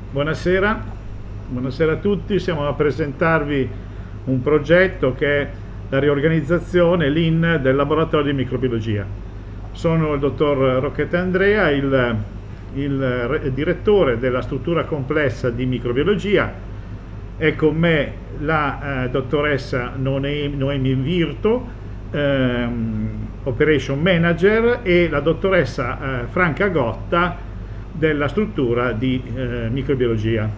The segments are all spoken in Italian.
Buonasera, buonasera a tutti. Siamo a presentarvi un progetto che è la riorganizzazione LIN del laboratorio di microbiologia. Sono il dottor Rocchetta Andrea, il direttore della struttura complessa di microbiologia. È con me la dottoressa Noemi Virto, Operation Manager, e la dottoressa Franca Gotta della struttura di microbiologia.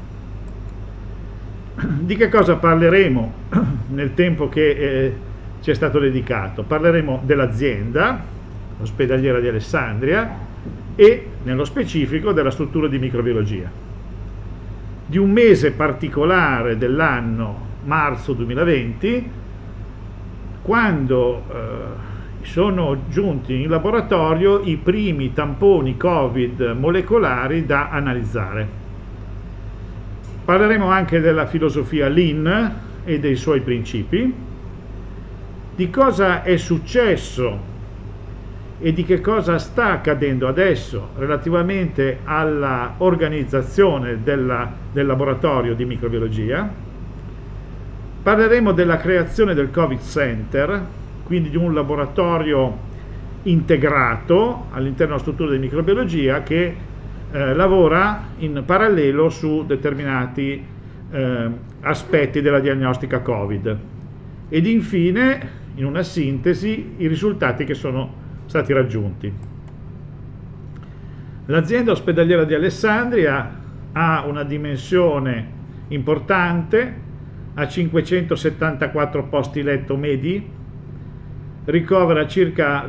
Di che cosa parleremo nel tempo che ci è stato dedicato? Parleremo dell'azienda ospedaliera di Alessandria e nello specifico della struttura di microbiologia. Di un mese particolare dell'anno marzo 2020, quando sono giunti in laboratorio i primi tamponi Covid molecolari da analizzare. Parleremo anche della filosofia Lean e dei suoi principi, di cosa è successo e di che cosa sta accadendo adesso relativamente alla organizzazione del laboratorio di microbiologia. Parleremo della creazione del Covid Center, quindi di un laboratorio integrato all'interno della struttura di microbiologia che lavora in parallelo su determinati aspetti della diagnostica Covid. Ed infine, in una sintesi, i risultati che sono stati raggiunti. L'azienda ospedaliera di Alessandria ha una dimensione importante, ha 574 posti letto medi, ricovera circa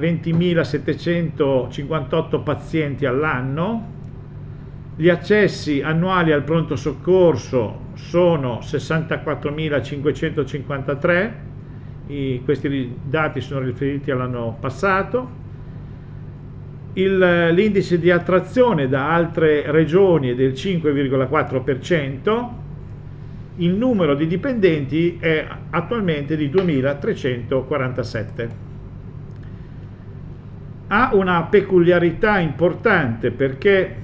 20.758 pazienti all'anno, gli accessi annuali al pronto soccorso sono 64.553, questi dati sono riferiti all'anno passato. L'indice di attrazione da altre regioni è del 5,4%, il numero di dipendenti è attualmente di 2.347. Ha una peculiarità importante perché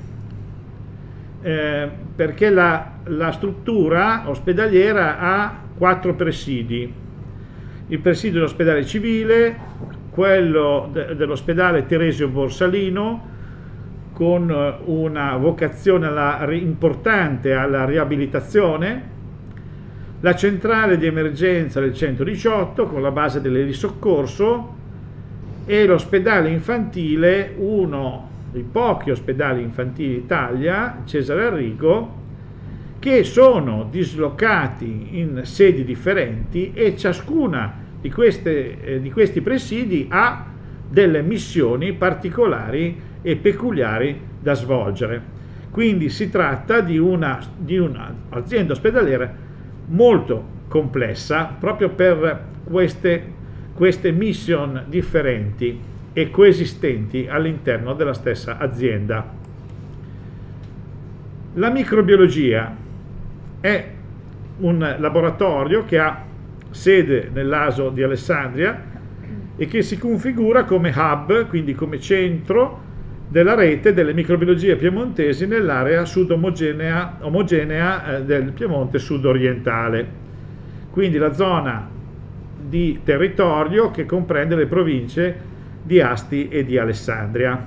la struttura ospedaliera ha 4 presidi: il presidio dell'ospedale civile, quello dell'ospedale Teresio Borsalino, con una vocazione importante alla riabilitazione, la centrale di emergenza del 118 con la base dell'elisoccorso e l'ospedale infantile, uno dei pochi ospedali infantili d'Italia, Cesare Arrigo, che sono dislocati in sedi differenti e ciascuna di questi presidi ha delle missioni particolari e peculiari da svolgere. Quindi si tratta di un'azienda ospedaliera molto complessa proprio per queste mission differenti e coesistenti all'interno della stessa azienda. La microbiologia è un laboratorio che ha sede nell'ASO di Alessandria e che si configura come hub, quindi come centro della rete delle microbiologie piemontesi nell'area omogenea del Piemonte sud-orientale, quindi la zona di territorio che comprende le province di Asti e di Alessandria.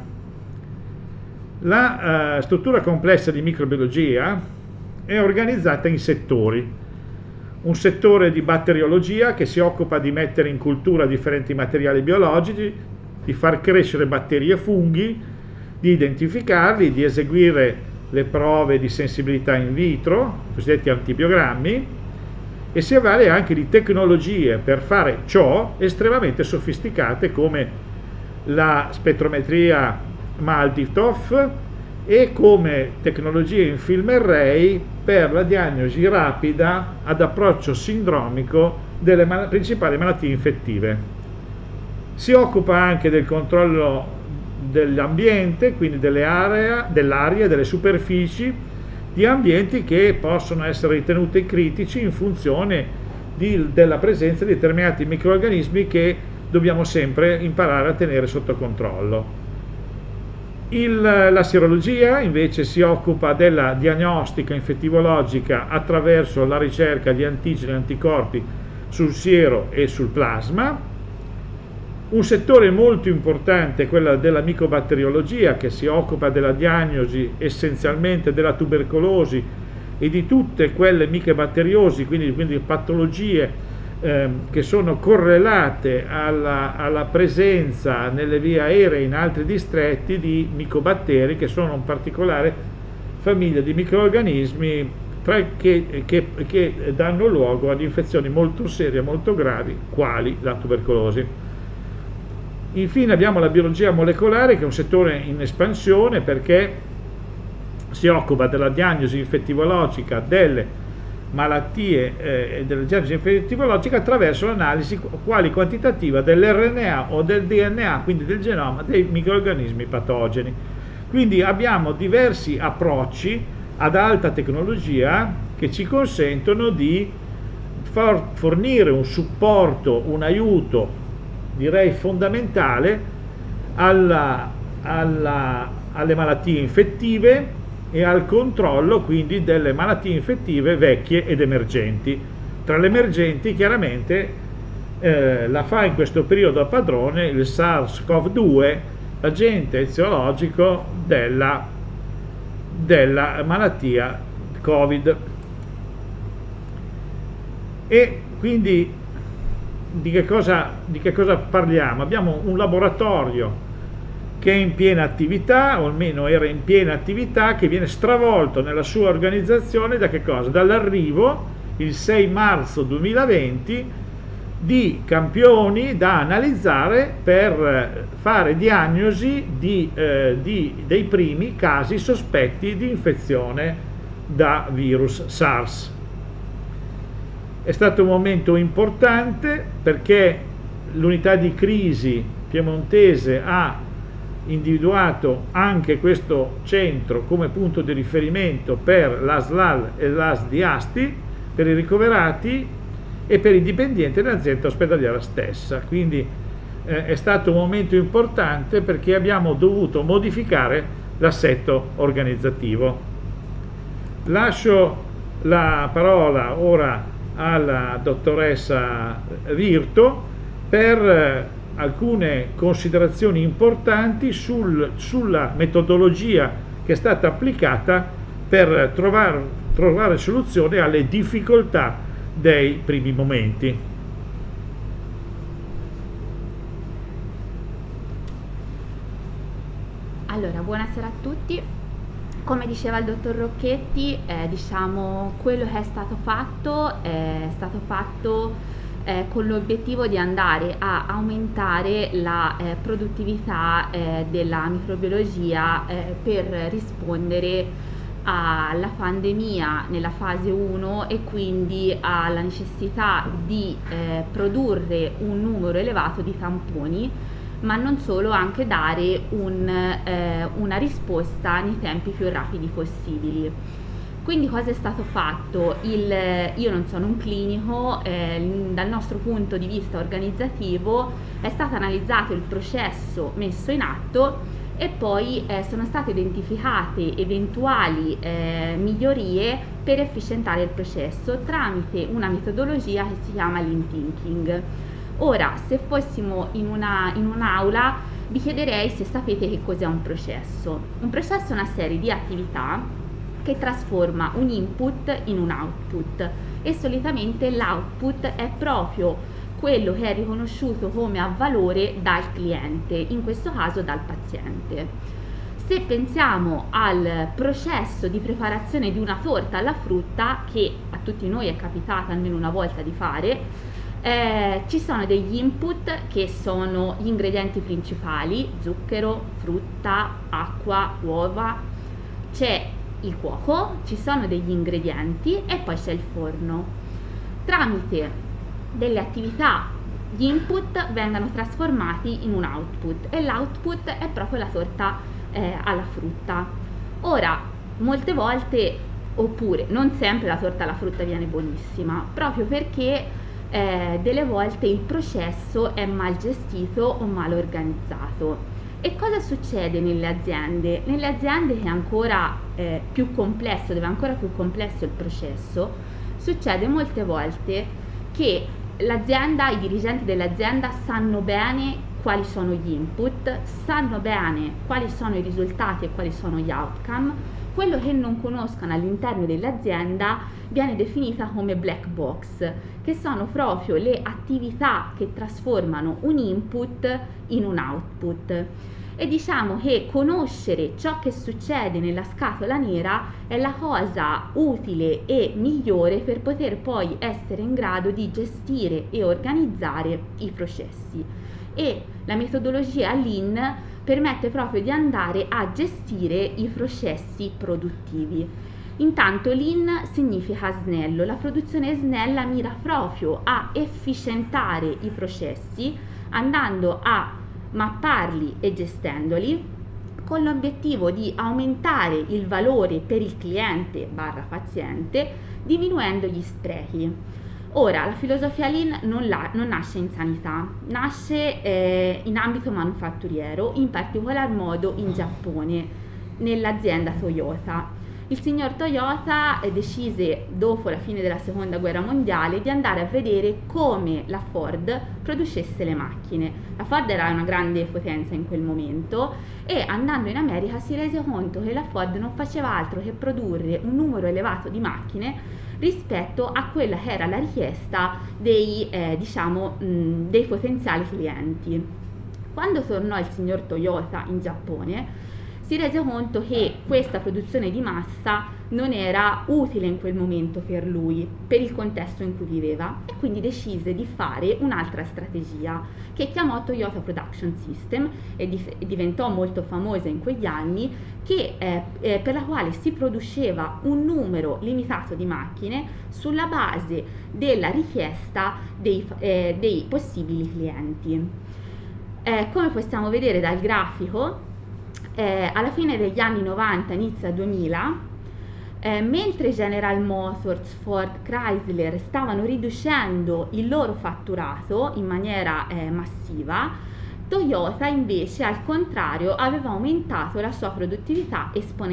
La struttura complessa di microbiologia è organizzata in settori: un settore di batteriologia che si occupa di mettere in cultura differenti materiali biologici, di far crescere batteri e funghi, di identificarli, di eseguire le prove di sensibilità in vitro, i cosiddetti antibiogrammi, e si avvale anche di tecnologie per fare ciò estremamente sofisticate come la spettrometria Maltitov e come tecnologie in film array per la diagnosi rapida ad approccio sindromico delle principali malattie infettive. Si occupa anche del controllo dell'ambiente, quindi dell'aria, delle superfici di ambienti che possono essere ritenuti critici in funzione della presenza di determinati microrganismi che dobbiamo sempre imparare a tenere sotto controllo. La sierologia invece si occupa della diagnostica infettivologica attraverso la ricerca di antigeni e anticorpi sul siero e sul plasma. Un settore molto importante è quello della micobatteriologia, che si occupa della diagnosi essenzialmente della tubercolosi e di tutte quelle micobatteriosi, quindi patologie che sono correlate alla presenza nelle vie aeree in altri distretti di micobatteri, che sono un particolare famiglia di microrganismi che danno luogo ad infezioni molto serie, molto gravi, quali la tubercolosi. Infine abbiamo la biologia molecolare, che è un settore in espansione perché si occupa della diagnosi infettivologica delle malattie della diagnosi infettivologica attraverso l'analisi quali quantitativa dell'RNA o del DNA, quindi del genoma dei microrganismi patogeni. Quindi abbiamo diversi approcci ad alta tecnologia che ci consentono di fornire un supporto, un aiuto, direi fondamentale, alle malattie infettive e al controllo quindi delle malattie infettive vecchie ed emergenti. Tra le emergenti chiaramente la fa in questo periodo a padrone il SARS-CoV-2, l'agente eziologico della malattia Covid. E quindi di che cosa parliamo? Abbiamo un laboratorio che è in piena attività, o almeno era in piena attività, che viene stravolto nella sua organizzazione da che cosa? Dall'arrivo, il 6 marzo 2020, di campioni da analizzare per fare diagnosi dei primi casi sospetti di infezione da virus SARS. È stato un momento importante perché l'unità di crisi piemontese ha individuato anche questo centro come punto di riferimento per l'ASL e l'AS di Asti, per i ricoverati e per i dipendenti dell'azienda ospedaliera stessa. Quindi è stato un momento importante perché abbiamo dovuto modificare l'assetto organizzativo. Lascio la parola ora alla dottoressa Virto per alcune considerazioni importanti sulla metodologia che è stata applicata per trovare soluzione alle difficoltà dei primi momenti. Allora, buonasera a tutti. Come diceva il dottor Rocchetti, diciamo, quello che è stato fatto con l'obiettivo di andare a aumentare la produttività della microbiologia per rispondere alla pandemia nella fase 1 e quindi alla necessità di produrre un numero elevato di tamponi, ma non solo, anche dare una risposta nei tempi più rapidi possibili. Quindi cosa è stato fatto? Io non sono un clinico, dal nostro punto di vista organizzativo è stato analizzato il processo messo in atto e poi sono state identificate eventuali migliorie per efficientare il processo tramite una metodologia che si chiama Lean Thinking. Ora, se fossimo in un'aula, vi chiederei se sapete che cos'è un processo. Un processo è una serie di attività che trasforma un input in un output e solitamente l'output è proprio quello che è riconosciuto come a valore dal cliente, in questo caso dal paziente. Se pensiamo al processo di preparazione di una torta alla frutta, che a tutti noi è capitata almeno una volta di fare, ci sono degli input che sono gli ingredienti principali: zucchero, frutta, acqua, uova, c'è il cuoco, ci sono degli ingredienti e poi c'è il forno. Tramite delle attività gli input vengono trasformati in un output e l'output è proprio la torta alla frutta. Ora, molte volte, oppure non sempre, la torta alla frutta viene buonissima, proprio perché delle volte il processo è mal gestito o mal organizzato E cosa succede nelle aziende? Nelle aziende che è ancora più complesso, dove è ancora più complesso il processo, succede molte volte che l'azienda, i dirigenti dell'azienda sanno bene quali sono gli input, sanno bene quali sono i risultati e quali sono gli outcome. Quello che non conoscono all'interno dell'azienda viene definita come black box, che sono proprio le attività che trasformano un input in un output. E diciamo che conoscere ciò che succede nella scatola nera è la cosa utile e migliore per poter poi essere in grado di gestire e organizzare i processi. E la metodologia Lean permette proprio di andare a gestire i processi produttivi. Intanto Lean significa snello, la produzione snella mira proprio a efficientare i processi andando a mapparli e gestendoli con l'obiettivo di aumentare il valore per il cliente / paziente diminuendo gli sprechi. Ora, la filosofia Lean non nasce in sanità, nasce in ambito manufatturiero, in particolar modo in Giappone, nell'azienda Toyota. Il signor Toyota decise, dopo la fine della seconda guerra mondiale, di andare a vedere come la Ford producesse le macchine. La Ford era una grande potenza in quel momento e andando in America si rese conto che la Ford non faceva altro che produrre un numero elevato di macchine rispetto a quella che era la richiesta dei potenziali clienti. Quando tornò il signor Toyota in Giappone, si rese conto che questa produzione di massa non era utile in quel momento per lui, per il contesto in cui viveva, e quindi decise di fare un'altra strategia che chiamò Toyota Production System e diventò molto famosa in quegli anni, per la quale si produceva un numero limitato di macchine sulla base della richiesta dei possibili clienti. Come possiamo vedere dal grafico, alla fine degli anni 90, inizio 2000, mentre General Motors, Ford, Chrysler stavano riducendo il loro fatturato in maniera massiva, Toyota invece al contrario aveva aumentato la sua produttività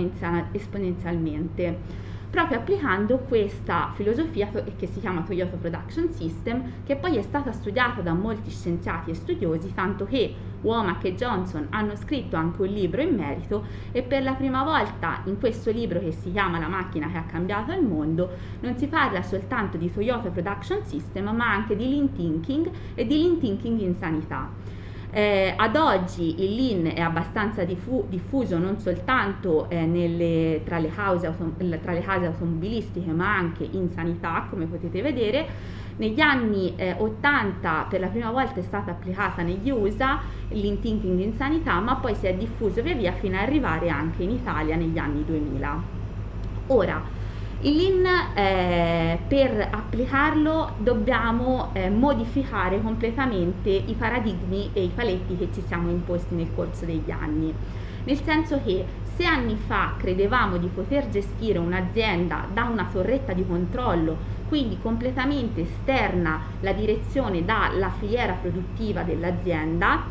esponenzialmente, proprio applicando questa filosofia che si chiama Toyota Production System, che poi è stata studiata da molti scienziati e studiosi, tanto che Womack e Johnson hanno scritto anche un libro in merito, e per la prima volta in questo libro, che si chiama La macchina che ha cambiato il mondo, non si parla soltanto di Toyota Production System ma anche di Lean Thinking e di Lean Thinking in sanità. Ad oggi il Lean è abbastanza diffuso non soltanto tra le cause automobilistiche ma anche in sanità, come potete vedere. Negli anni 80 per la prima volta è stata applicata negli USA il Lean Thinking in sanità, ma poi si è diffuso via via fino ad arrivare anche in Italia negli anni 2000. Ora, il Lean, per applicarlo dobbiamo modificare completamente i paradigmi e i paletti che ci siamo imposti nel corso degli anni, nel senso che se anni fa credevamo di poter gestire un'azienda da una torretta di controllo, quindi completamente esterna la direzione dalla filiera produttiva dell'azienda,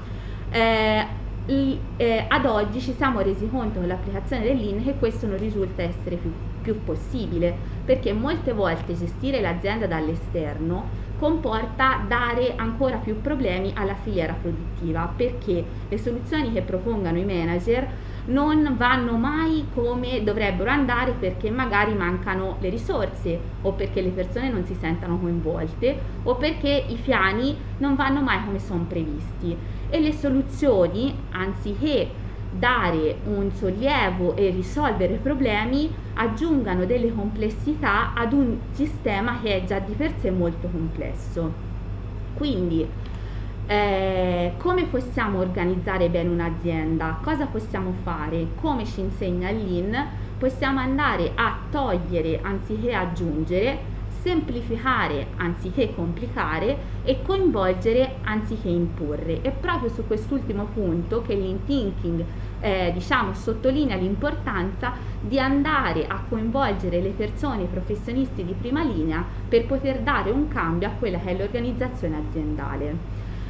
ad oggi ci siamo resi conto con l'applicazione del Lean che questo non risulta essere più possibile, perché molte volte gestire l'azienda dall'esterno comporta dare ancora più problemi alla filiera produttiva, perché le soluzioni che propongono i manager non vanno mai come dovrebbero andare, perché magari mancano le risorse o perché le persone non si sentono coinvolte o perché i piani non vanno mai come sono previsti, e le soluzioni, anziché dare un sollievo e risolvere problemi, aggiungano delle complessità ad un sistema che è già di per sé molto complesso. Quindi come possiamo organizzare bene un'azienda? Cosa possiamo fare? Come ci insegna il Lean? Possiamo andare a togliere anziché aggiungere, semplificare anziché complicare e coinvolgere anziché imporre. È proprio su quest'ultimo punto che il Lean Thinking sottolinea l'importanza di andare a coinvolgere le persone, i professionisti di prima linea, per poter dare un cambio a quella che è l'organizzazione aziendale.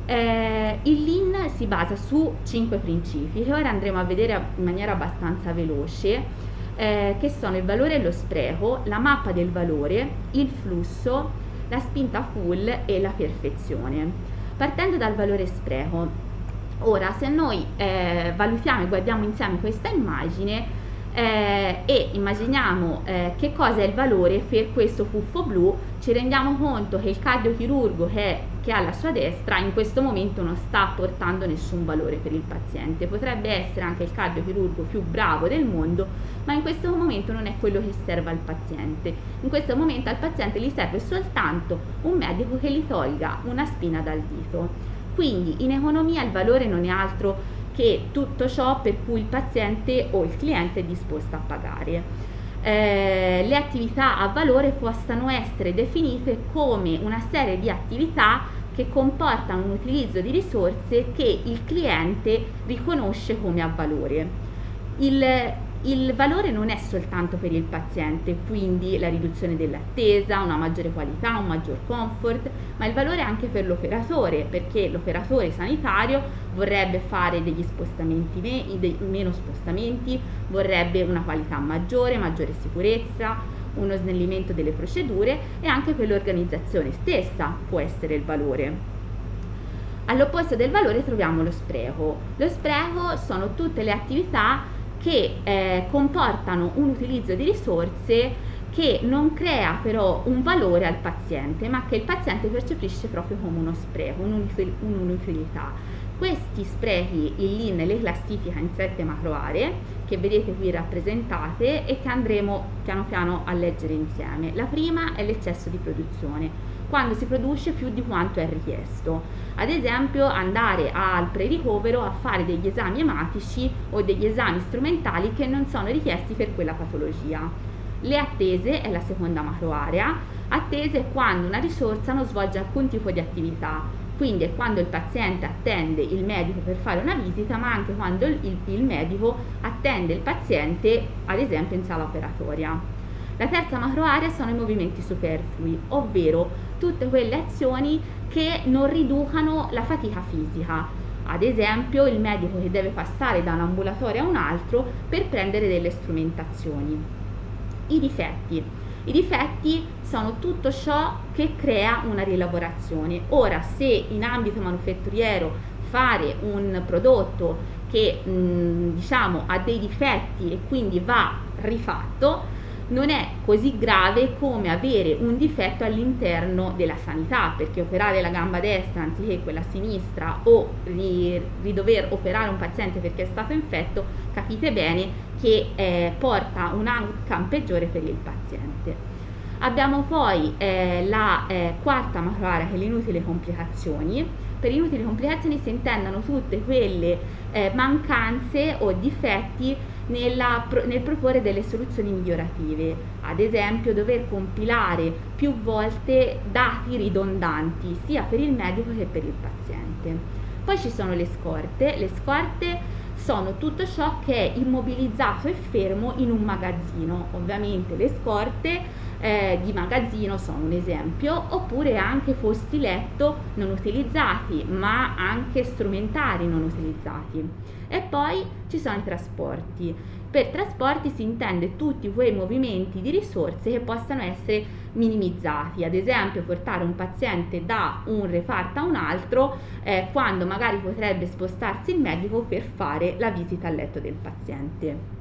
Il Lean si basa su 5 principi che ora andremo a vedere in maniera abbastanza veloce, che sono il valore e lo spreco, la mappa del valore, il flusso, la spinta full e la perfezione. Partendo dal valore spreco, ora se noi valutiamo e guardiamo insieme questa immagine, e immaginiamo che cosa è il valore per questo puffo blu, ci rendiamo conto che il cardiochirurgo che ha alla sua destra in questo momento non sta portando nessun valore per il paziente. Potrebbe essere anche il cardiochirurgo più bravo del mondo, ma in questo momento non è quello che serve al paziente. In questo momento al paziente gli serve soltanto un medico che gli tolga una spina dal dito. Quindi in economia il valore non è altro che tutto ciò per cui il paziente o il cliente è disposto a pagare. Le attività a valore possano essere definite come una serie di attività che comportano un utilizzo di risorse che il cliente riconosce come a valore. Il valore non è soltanto per il paziente, quindi la riduzione dell'attesa, una maggiore qualità, un maggior comfort, ma il valore è anche per l'operatore, perché l'operatore sanitario vorrebbe fare degli spostamenti meno spostamenti, vorrebbe una qualità maggiore sicurezza, uno snellimento delle procedure, e anche per l'organizzazione stessa può essere il valore. All'opposto del valore troviamo lo spreco. Lo spreco sono tutte le attività che comportano un utilizzo di risorse che non crea però un valore al paziente, ma che il paziente percepisce proprio come uno spreco, un'inutilità. Questi sprechi il Lean li classifica in 7 macro aree, che vedete qui rappresentate e che andremo piano piano a leggere insieme. La prima è l'eccesso di produzione, quando si produce più di quanto è richiesto. Ad esempio andare al pre-ricovero a fare degli esami ematici o degli esami strumentali che non sono richiesti per quella patologia. Le attese è la seconda macro area. Attese è quando una risorsa non svolge alcun tipo di attività, quindi è quando il paziente attende il medico per fare una visita, ma anche quando il medico attende il paziente, ad esempio in sala operatoria. La terza macro area sono i movimenti superflui, ovvero tutte quelle azioni che non riducano la fatica fisica. Ad esempio il medico che deve passare da un ambulatorio a un altro per prendere delle strumentazioni. I difetti sono tutto ciò che crea una rilavorazione. Ora, se in ambito manufatturiero fare un prodotto che diciamo ha dei difetti e quindi va rifatto, non è così grave come avere un difetto all'interno della sanità, perché operare la gamba destra anziché quella sinistra o dover operare un paziente perché è stato infetto, capite bene che porta un outcome peggiore per il paziente. Abbiamo poi la quarta macro area, che è le inutili complicazioni. Per inutili complicazioni si intendono tutte quelle mancanze o difetti nel proporre delle soluzioni migliorative, ad esempio dover compilare più volte dati ridondanti sia per il medico che per il paziente. Poi ci sono le scorte sono tutto ciò che è immobilizzato e fermo in un magazzino. Ovviamente le scorte di magazzino sono un esempio, oppure anche posti letto non utilizzati, ma anche strumentali non utilizzati. E poi ci sono i trasporti. Per trasporti si intende tutti quei movimenti di risorse che possano essere minimizzati, ad esempio portare un paziente da un reparto a un altro quando magari potrebbe spostarsi il medico per fare la visita al letto del paziente.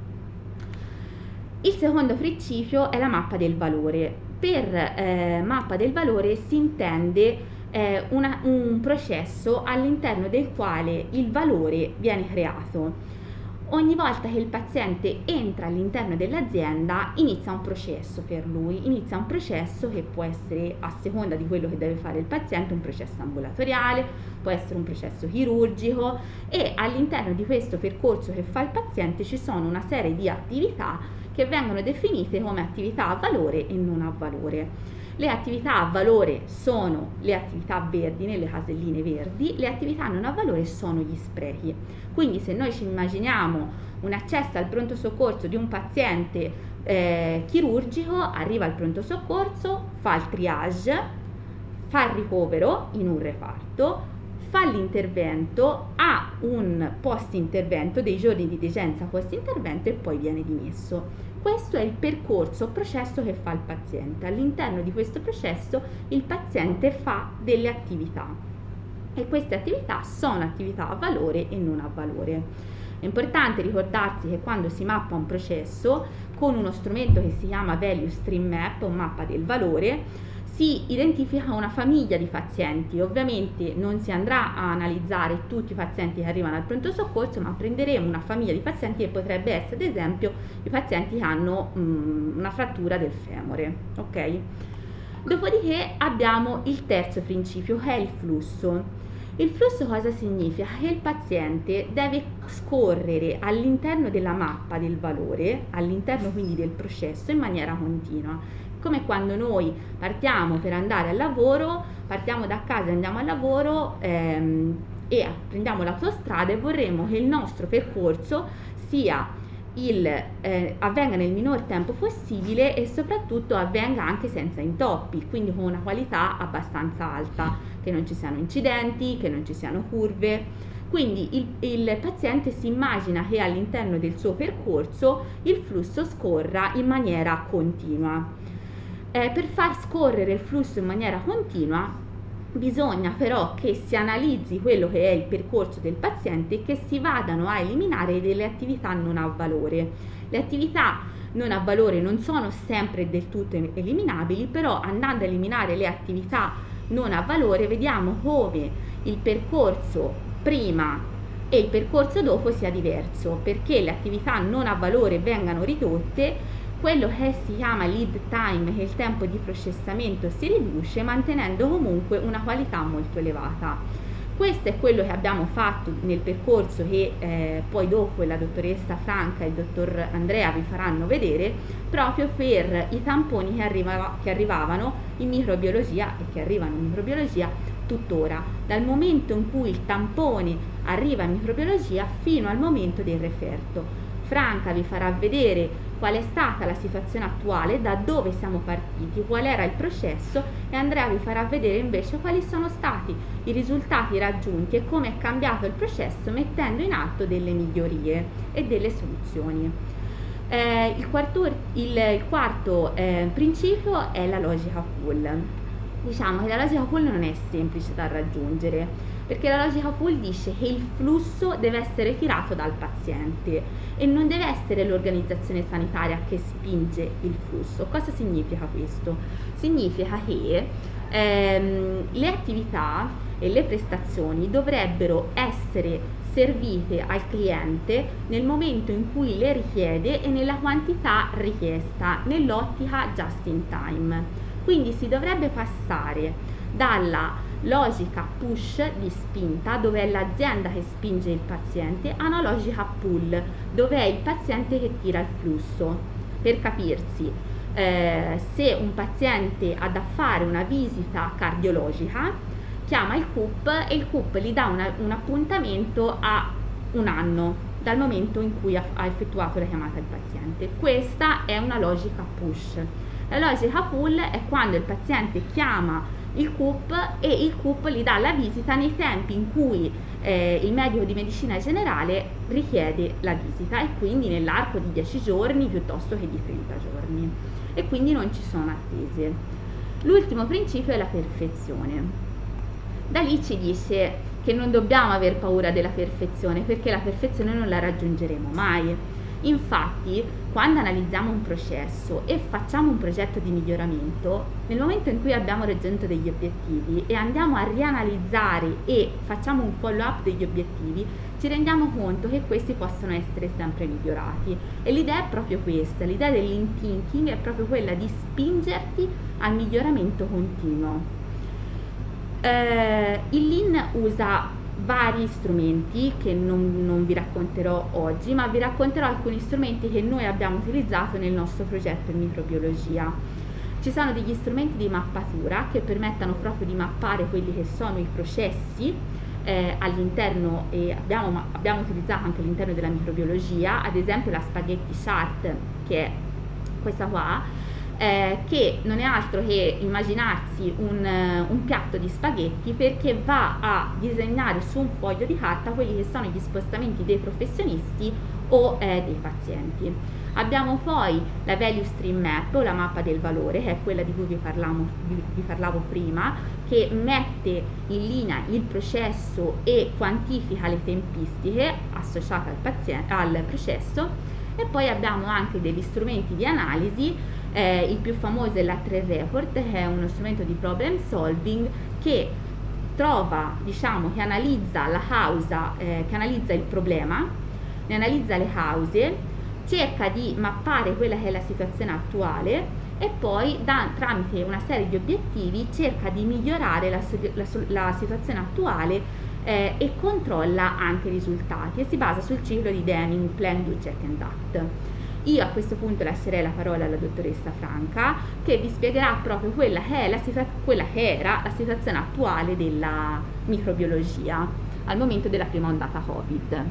Il secondo principio è la mappa del valore. Per mappa del valore si intende un processo all'interno del quale il valore viene creato. Ogni volta che il paziente entra all'interno dell'azienda inizia un processo per lui, inizia un processo che può essere, a seconda di quello che deve fare il paziente, un processo ambulatoriale, può essere un processo chirurgico, e all'interno di questo percorso che fa il paziente ci sono una serie di attività che vengono definite come attività a valore e non a valore. Le attività a valore sono le attività verdi, nelle caselline verdi, le attività non a valore sono gli sprechi. Quindi se noi ci immaginiamo un accesso al pronto soccorso di un paziente chirurgico, arriva al pronto soccorso, fa il triage, fa il ricovero in un reparto, fa l'intervento, ha un post-intervento, dei giorni di degenza post-intervento e poi viene dimesso. Questo è il percorso, processo che fa il paziente. All'interno di questo processo il paziente fa delle attività e queste attività sono attività a valore e non a valore. È importante ricordarsi che quando si mappa un processo con uno strumento che si chiama Value Stream Map, o mappa del valore, si identifica una famiglia di pazienti. Ovviamente non si andrà a analizzare tutti i pazienti che arrivano al pronto soccorso, ma prenderemo una famiglia di pazienti che potrebbe essere, ad esempio, i pazienti che hanno una frattura del femore, ok? Dopodiché abbiamo il terzo principio, che è il flusso. Il flusso cosa significa? Che il paziente deve scorrere all'interno della mappa del valore, all'interno quindi del processo, in maniera continua. Come quando noi partiamo per andare al lavoro, partiamo da casa e andiamo al lavoro e prendiamo l'autostrada e vorremmo che il nostro percorso avvenga nel minor tempo possibile e soprattutto avvenga anche senza intoppi, quindi con una qualità abbastanza alta, che non ci siano incidenti, che non ci siano curve. Quindi il paziente si immagina che all'interno del suo percorso il flusso scorra in maniera continua. Per far scorrere il flusso in maniera continua bisogna però che si analizzi quello che è il percorso del paziente e che si vadano a eliminare delle attività non a valore. Le attività non a valore non sono sempre del tutto eliminabili, però andando a eliminare le attività non a valore vediamo come il percorso prima e il percorso dopo sia diverso, perché le attività non a valore vengano ridotte, quello che si chiama lead time, che è il tempo di processamento, si riduce mantenendo comunque una qualità molto elevata. Questo è quello che abbiamo fatto nel percorso che poi dopo la dottoressa Franca e il dottor Andrea vi faranno vedere, proprio per i tamponi che arrivavano in microbiologia e che arrivano in microbiologia tuttora, dal momento in cui il tampone arriva in microbiologia fino al momento del referto. Franca vi farà vedere qual è stata la situazione attuale, da dove siamo partiti, qual era il processo, e Andrea vi farà vedere invece quali sono stati i risultati raggiunti e come è cambiato il processo mettendo in atto delle migliorie e delle soluzioni. Il quarto principio è la logica full. Diciamo che la logica full non è semplice da raggiungere, perché la logica full dice che il flusso deve essere tirato dal paziente e non deve essere l'organizzazione sanitaria che spinge il flusso. Cosa significa questo? Significa che le attività e le prestazioni dovrebbero essere servite al cliente nel momento in cui le richiede e nella quantità richiesta, nell'ottica just in time. Quindi si dovrebbe passare dalla logica push di spinta, dove è l'azienda che spinge il paziente, a una logica pull, dove è il paziente che tira il flusso. Per capirsi, se un paziente ha da fare una visita cardiologica, chiama il CUP e il CUP gli dà un appuntamento a un anno dal momento in cui ha effettuato la chiamata del paziente. Questa è una logica push. La logica pull è quando il paziente chiama il CUP e il CUP gli dà la visita nei tempi in cui il medico di medicina generale richiede la visita, e quindi nell'arco di 10 giorni piuttosto che di 30 giorni, e quindi non ci sono attese. L'ultimo principio è la perfezione. Da lì ci dice che non dobbiamo aver paura della perfezione, perché la perfezione non la raggiungeremo mai. Infatti, quando analizziamo un processo e facciamo un progetto di miglioramento, nel momento in cui abbiamo raggiunto degli obiettivi e andiamo a rianalizzare e facciamo un follow up degli obiettivi, ci rendiamo conto che questi possono essere sempre migliorati. E l'idea è proprio questa, l'idea del lean thinking è proprio quella di spingerti al miglioramento continuo. Il lean usa vari strumenti che non vi racconterò oggi, ma vi racconterò alcuni strumenti che noi abbiamo utilizzato nel nostro progetto in microbiologia. Ci sono degli strumenti di mappatura che permettono proprio di mappare quelli che sono i processi all'interno, e abbiamo utilizzato anche all'interno della microbiologia, ad esempio la spaghetti chart, che è questa qua, che non è altro che immaginarsi un piatto di spaghetti, perché va a disegnare su un foglio di carta quelli che sono gli spostamenti dei professionisti o dei pazienti. Abbiamo poi la Value Stream Map, o la mappa del valore, che è quella di cui vi parlavo prima, che mette in linea il processo e quantifica le tempistiche associate al processo. E poi abbiamo anche degli strumenti di analisi, il più famoso è la 3 Report, che è uno strumento di problem solving che che analizza la causa, che analizza il problema, ne analizza le cause, cerca di mappare quella che è la situazione attuale e poi tramite una serie di obiettivi cerca di migliorare la situazione attuale e controlla anche i risultati, e si basa sul ciclo di Deming, Plan, Do, Check and Act. Io a questo punto lascerei la parola alla dottoressa Franca, che vi spiegherà proprio quella che era la situazione attuale della microbiologia al momento della prima ondata Covid.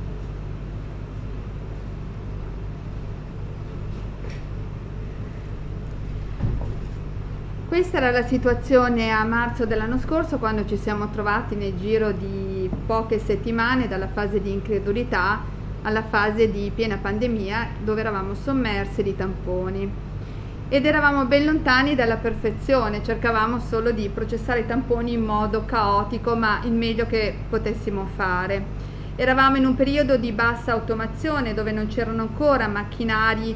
Questa era la situazione a marzo dell'anno scorso, quando ci siamo trovati nel giro di poche settimane dalla fase di incredulità alla fase di piena pandemia, dove eravamo sommersi di tamponi ed eravamo ben lontani dalla perfezione. Cercavamo solo di processare i tamponi in modo caotico, ma il meglio che potessimo fare. Eravamo in un periodo di bassa automazione, dove non c'erano ancora macchinari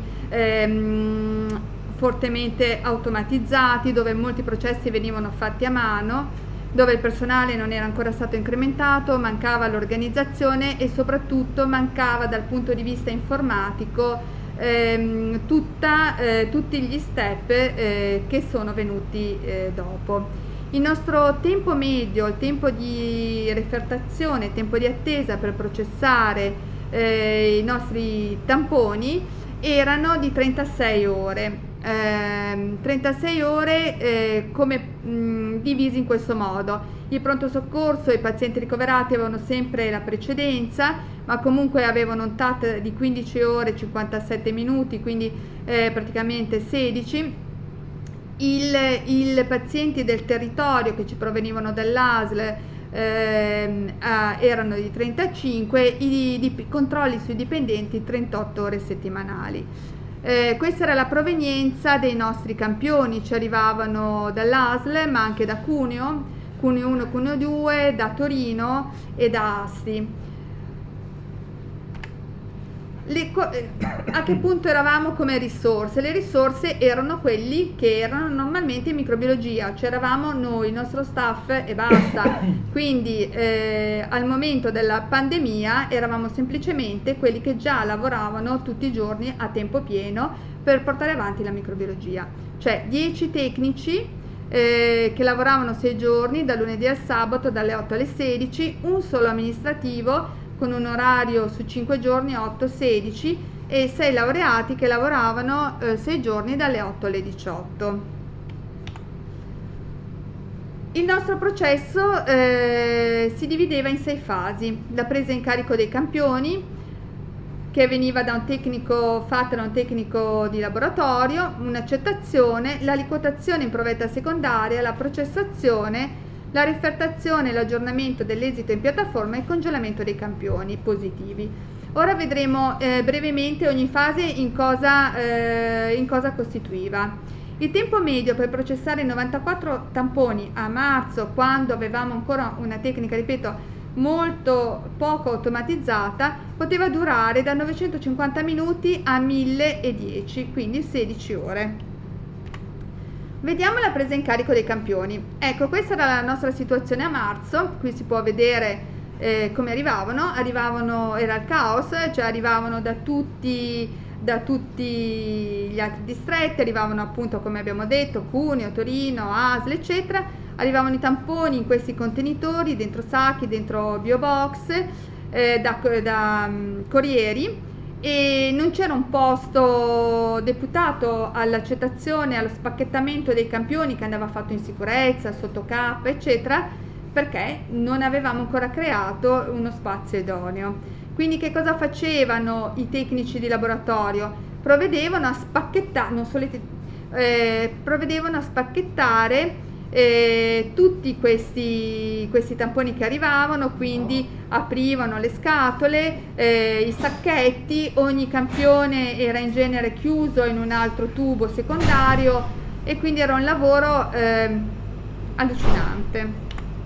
fortemente automatizzati, dove molti processi venivano fatti a mano, dove il personale non era ancora stato incrementato, mancava l'organizzazione e soprattutto mancava dal punto di vista informatico tutti gli step che sono venuti dopo. Il nostro tempo medio, il tempo di refertazione, il tempo di attesa per processare i nostri tamponi erano di 36 ore. 36 ore divisi in questo modo: il pronto soccorso e i pazienti ricoverati avevano sempre la precedenza, ma comunque avevano un TAT di 15 ore e 57 minuti, quindi praticamente 16. I pazienti del territorio che ci provenivano dall'ASL erano di 35, i controlli sui dipendenti 38 ore settimanali. Questa era la provenienza dei nostri campioni. Ci arrivavano dall'ASL, ma anche da Cuneo 1, Cuneo 2, da Torino e da Asti. A che punto eravamo come risorse? Le risorse erano quelli che erano normalmente in microbiologia, cioè eravamo noi, il nostro staff e basta. Quindi al momento della pandemia eravamo semplicemente quelli che già lavoravano tutti i giorni a tempo pieno per portare avanti la microbiologia, cioè 10 tecnici che lavoravano 6 giorni, dal lunedì al sabato, dalle 8 alle 16, un solo amministrativo con un orario su 5 giorni, 8-16, e 6 laureati che lavoravano 6 giorni dalle 8 alle 18. Il nostro processo si divideva in 6 fasi: la presa in carico dei campioni, che veniva da un tecnico, fatta da un tecnico di laboratorio, un'accettazione, la liquetazione in provetta secondaria, la processazione, la refertazione, l'aggiornamento dell'esito in piattaforma e il congelamento dei campioni positivi. Ora vedremo brevemente ogni fase in cosa costituiva. Il tempo medio per processare 94 tamponi a marzo, quando avevamo ancora una tecnica, ripeto, molto poco automatizzata, poteva durare da 950 minuti a 1010, quindi 16 ore. Vediamo la presa in carico dei campioni. Ecco, questa era la nostra situazione a marzo. Qui si può vedere come arrivavano, era il caos, cioè arrivavano da tutti gli altri distretti, arrivavano appunto, come abbiamo detto, Cuneo, Torino, ASL, eccetera. Arrivavano i tamponi in questi contenitori, dentro sacchi, dentro biobox, da corrieri, e non c'era un posto deputato all'accettazione, allo spacchettamento dei campioni, che andava fatto in sicurezza, sotto cappa, eccetera, perché non avevamo ancora creato uno spazio idoneo. Quindi che cosa facevano i tecnici di laboratorio? Provvedevano a spacchettare, provvedevano a spacchettare tutti questi tamponi che arrivavano, quindi aprivano le scatole, i sacchetti, ogni campione era in genere chiuso in un altro tubo secondario e quindi era un lavoro allucinante.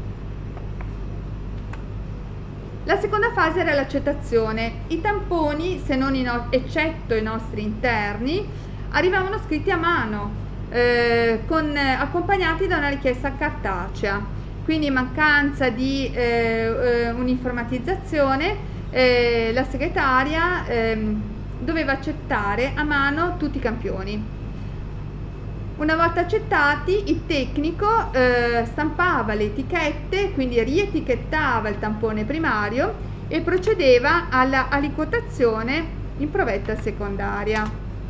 La seconda fase era l'accettazione. I tamponi, se non eccetto i nostri interni, arrivavano scritti a mano, accompagnati da una richiesta cartacea. Quindi in mancanza di un'informatizzazione, la segretaria doveva accettare a mano tutti i campioni. Una volta accettati, il tecnico stampava le etichette, quindi rietichettava il tampone primario e procedeva alla aliquotazione in provetta secondaria.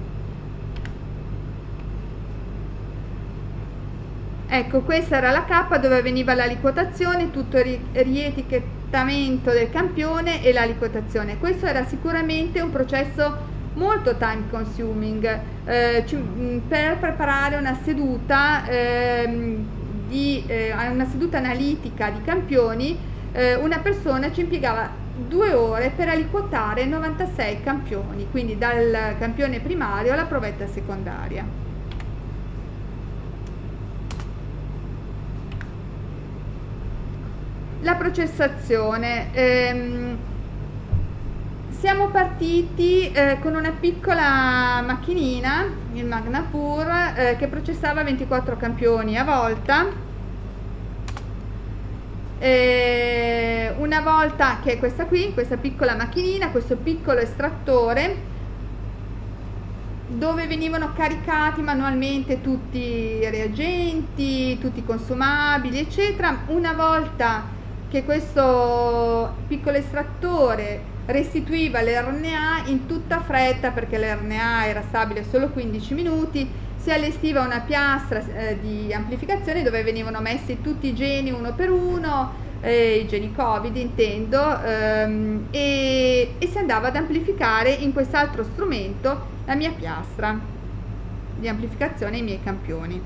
Ecco, questa era la cappa dove avveniva l'aliquotazione, tutto il rietichettamento del campione e l'aliquotazione. Questo era sicuramente un processo molto time consuming. Per preparare una seduta una seduta analitica di campioni, una persona ci impiegava 2 ore per aliquotare 96 campioni, quindi dal campione primario alla provetta secondaria. La processazione. Siamo partiti con una piccola macchinina, il Magnapur, che processava 24 campioni a volta. Una volta che è questa qui, questa piccola macchinina, questo piccolo estrattore, dove venivano caricati manualmente tutti i reagenti, tutti i consumabili, eccetera. Una volta che questo piccolo estrattore restituiva l'RNA in tutta fretta, perché l'RNA era stabile solo 15 minuti, si allestiva una piastra di amplificazione dove venivano messi tutti i geni uno per uno, i geni Covid intendo, e si andava ad amplificare in quest'altro strumento la mia piastra di amplificazione, i miei campioni.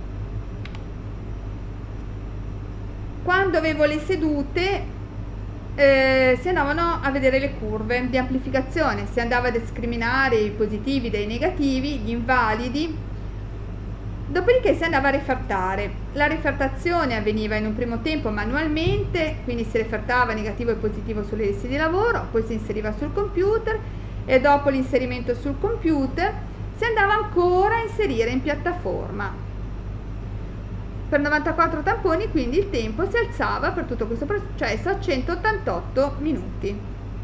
Quando avevo le sedute si andavano a vedere le curve di amplificazione, si andava a discriminare i positivi dai negativi, gli invalidi, dopodiché si andava a refertare. La refertazione avveniva in un primo tempo manualmente, quindi si refertava negativo e positivo sulle liste di lavoro, poi si inseriva sul computer e dopo l'inserimento sul computer si andava ancora a inserire in piattaforma. Per 94 tamponi, quindi il tempo si alzava per tutto questo processo a 188 minuti.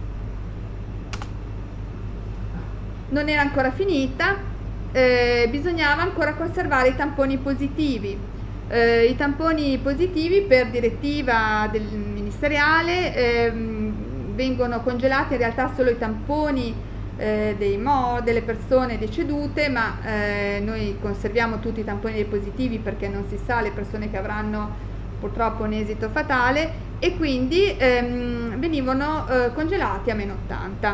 Non era ancora finita, bisognava ancora conservare i tamponi positivi. I tamponi positivi, per direttiva del ministeriale, vengono congelati in realtà solo i tamponi delle persone decedute, ma noi conserviamo tutti i tamponi dei positivi perché non si sa le persone che avranno purtroppo un esito fatale, e quindi venivano congelati a -80.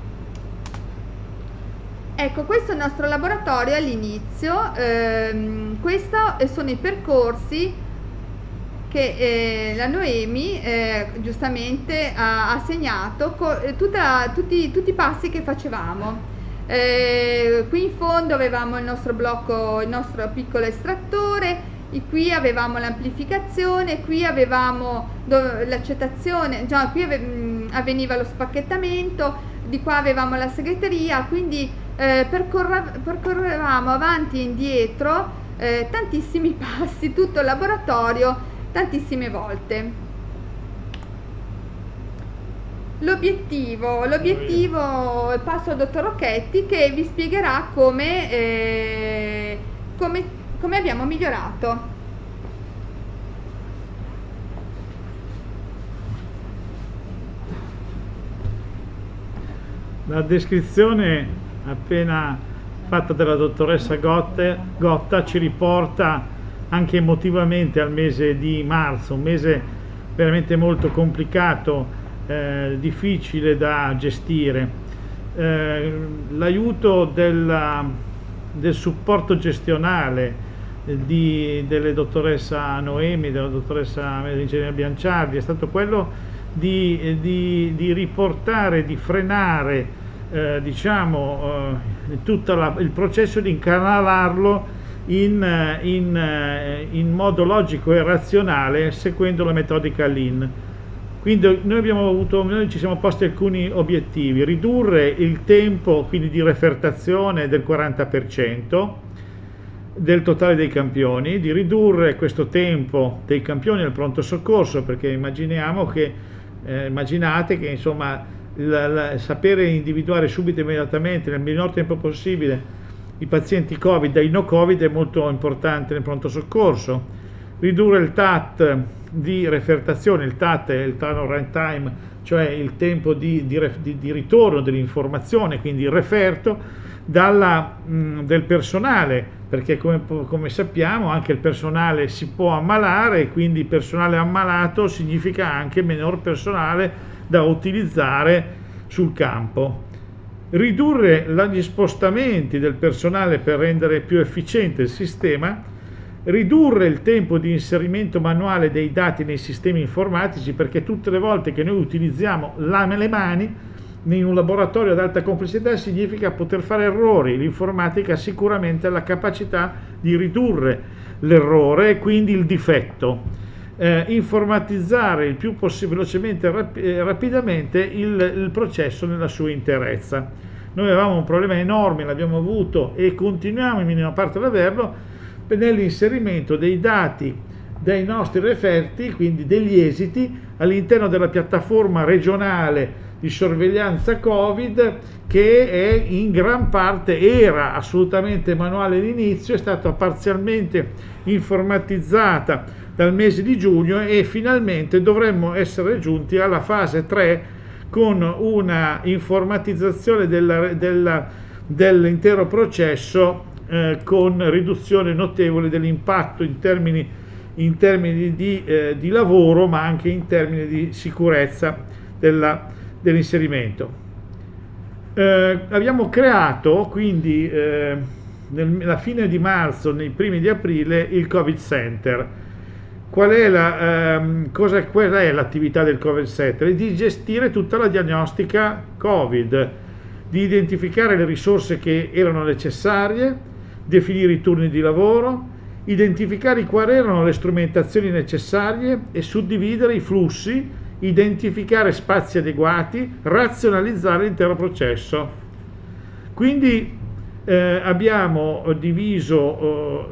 Ecco, questo è il nostro laboratorio all'inizio. Questi sono i percorsi che la Noemi giustamente ha segnato, tutti i passi che facevamo. Qui in fondo avevamo il nostro blocco, il nostro piccolo estrattore, e qui avevamo l'amplificazione, qui avevamo l'accettazione, già qui avveniva lo spacchettamento, di qua avevamo la segreteria, quindi percorrevamo avanti e indietro tantissimi passi, tutto il laboratorio tantissime volte. L'obiettivo, passo al dottor Rocchetti che vi spiegherà come abbiamo migliorato. La descrizione appena fatta dalla dottoressa Gotta ci riporta anche emotivamente al mese di marzo, un mese veramente molto complicato, difficile da gestire. L'aiuto del supporto gestionale delle dottoressa Noemi, della dottoressa Ingegner Bianciardi, è stato quello di riportare, di frenare tutto il processo, di incanalarlo in modo logico e razionale, seguendo la metodica Lean. Quindi noi ci siamo posti alcuni obiettivi: ridurre il tempo quindi di refertazione del 40% del totale dei campioni, di ridurre questo tempo dei campioni al pronto soccorso, perché immaginate che insomma sapere individuare subito, immediatamente, nel minor tempo possibile i pazienti Covid dai no Covid è molto importante nel pronto soccorso. Ridurre il TAT di refertazione, il TAT è il turnaround time, cioè il tempo di ritorno dell'informazione, quindi il referto del personale, perché come sappiamo anche il personale si può ammalare, e quindi personale ammalato significa anche minor personale da utilizzare sul campo. Ridurre gli spostamenti del personale per rendere più efficiente il sistema, ridurre il tempo di inserimento manuale dei dati nei sistemi informatici, perché tutte le volte che noi utilizziamo le mani in un laboratorio ad alta complessità significa poter fare errori. L'informatica sicuramente ha la capacità di ridurre l'errore e quindi il difetto. Informatizzare il più velocemente e rapidamente il processo nella sua interezza. Noi avevamo un problema enorme, l'abbiamo avuto e continuiamo in minima parte ad averlo, nell'inserimento dei dati dei nostri referti, quindi degli esiti, all'interno della piattaforma regionale di sorveglianza Covid, che è in gran parte era assolutamente manuale all'inizio, è stata parzialmente informatizzata dal mese di giugno e finalmente dovremmo essere giunti alla fase 3 con una informatizzazione dell'intero processo, con riduzione notevole dell'impatto in termini di lavoro, ma anche in termini di sicurezza dell'inserimento. Abbiamo creato quindi nella fine di marzo, nei primi di aprile, il Covid Center. Qual è l'attività del Covid Center? È di gestire tutta la diagnostica Covid, di identificare le risorse che erano necessarie, definire i turni di lavoro, identificare quali erano le strumentazioni necessarie e suddividere i flussi, identificare spazi adeguati, razionalizzare l'intero processo. Quindi abbiamo diviso,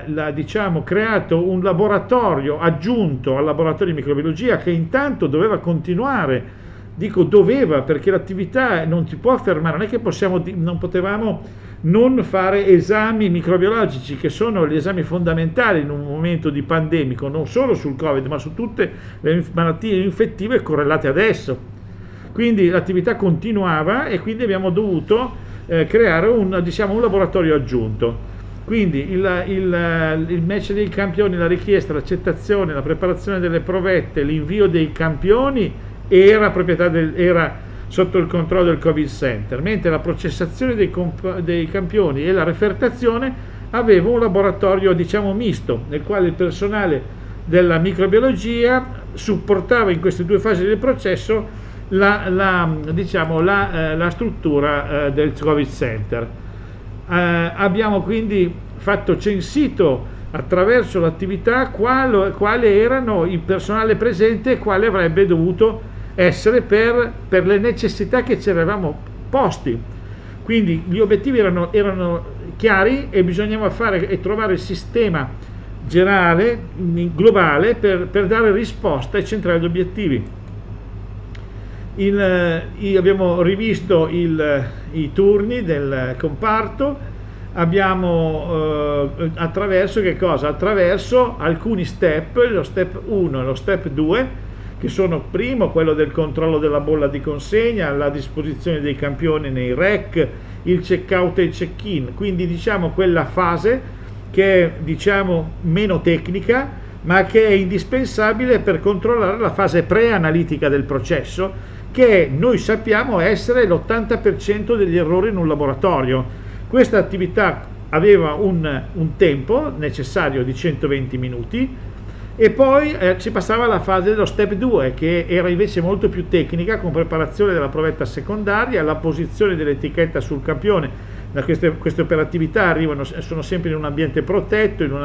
creato un laboratorio aggiunto al laboratorio di microbiologia, che intanto doveva continuare, dico doveva perché l'attività non si può fermare, non è che non potevamo non fare esami microbiologici, che sono gli esami fondamentali in un momento di pandemico, non solo sul Covid ma su tutte le malattie infettive correlate adesso. Quindi l'attività continuava e quindi abbiamo dovuto creare un laboratorio aggiunto. Quindi il match dei campioni, la richiesta, l'accettazione, la preparazione delle provette, l'invio dei campioni era sotto il controllo del Covid Center, mentre la processazione dei campioni e la refertazione aveva un laboratorio misto, nel quale il personale della microbiologia supportava in queste due fasi del processo la struttura del Covid Center. Abbiamo quindi censito attraverso l'attività quale erano il personale presente e quale avrebbe dovuto essere per le necessità che ci eravamo posti. Quindi gli obiettivi erano chiari e bisognava trovare il sistema generale, globale, per dare risposta e centrare gli obiettivi. Abbiamo rivisto i turni del comparto, attraverso che cosa? Attraverso alcuni step, lo step 1 e lo step 2, che sono primo quello del controllo della bolla di consegna, la disposizione dei campioni nei rec, il check out e il check in, quindi quella fase che è meno tecnica ma che è indispensabile per controllare la fase pre-analitica del processo, che noi sappiamo essere l'80% degli errori in un laboratorio. Questa attività aveva un tempo necessario di 120 minuti e poi si passava alla fase dello step 2, che era invece molto più tecnica, con preparazione della provetta secondaria, la posizione dell'etichetta sul campione. Queste operatività sono sempre in un ambiente protetto, in un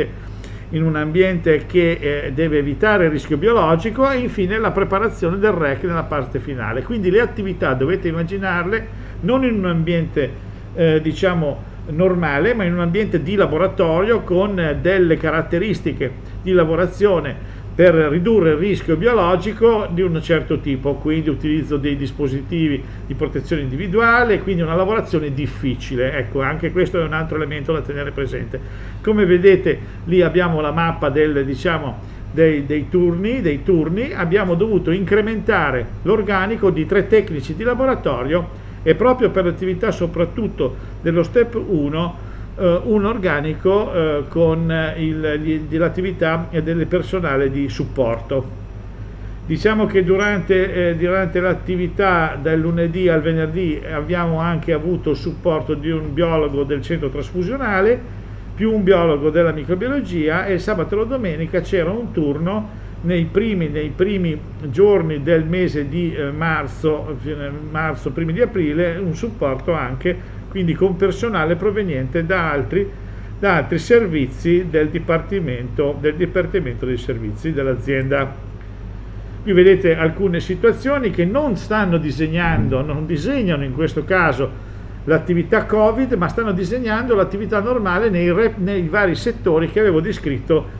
ambiente che deve evitare il rischio biologico, e infine la preparazione del REC nella parte finale. Quindi le attività dovete immaginarle non in un ambiente diciamo normale, ma in un ambiente di laboratorio con delle caratteristiche di lavorazione per ridurre il rischio biologico di un certo tipo, quindi utilizzo dei dispositivi di protezione individuale, quindi una lavorazione difficile. Ecco, anche questo è un altro elemento da tenere presente. Come vedete lì abbiamo la mappa dei turni, abbiamo dovuto incrementare l'organico di 3 tecnici di laboratorio, e proprio per l'attività soprattutto dello step 1 un organico con l'attività del personale di supporto. Diciamo che durante l'attività dal lunedì al venerdì abbiamo anche avuto il supporto di un biologo del centro trasfusionale più un biologo della microbiologia, e il sabato e la domenica c'era un turno nei primi giorni del mese di marzo, primi di aprile, un supporto anche quindi con personale proveniente da altri servizi del Dipartimento dei Servizi dell'azienda. Qui vedete alcune situazioni che non disegnano in questo caso l'attività Covid, ma stanno disegnando l'attività normale nei vari settori che avevo descritto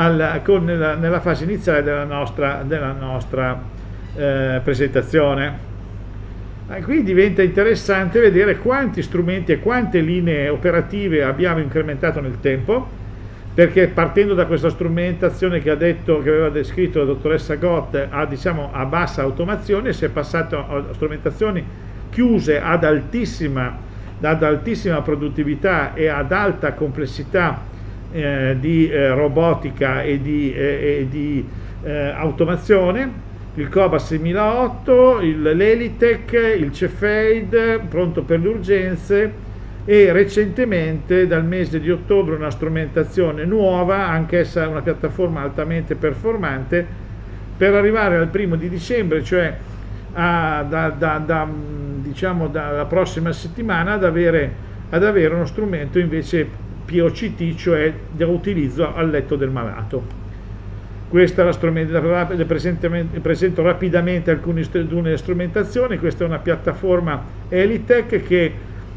nella fase iniziale della nostra presentazione. Qui diventa interessante vedere quanti strumenti e quante linee operative abbiamo incrementato nel tempo, perché partendo da questa strumentazione che aveva descritto la dottoressa Gott a bassa automazione, si è passato a strumentazioni chiuse ad altissima produttività e ad alta complessità di robotica e di automazione. Il Cobas 6008, l'Elitech, il Cefeid pronto per le urgenze, e recentemente dal mese di ottobre una strumentazione nuova, anch'essa una piattaforma altamente performante, per arrivare al 1° di dicembre, cioè dalla prossima settimana, ad avere uno strumento invece POCT, cioè da utilizzo al letto del malato. Questa è la strumentazione, presento rapidamente alcune strumentazioni. Questa è una piattaforma Elitech che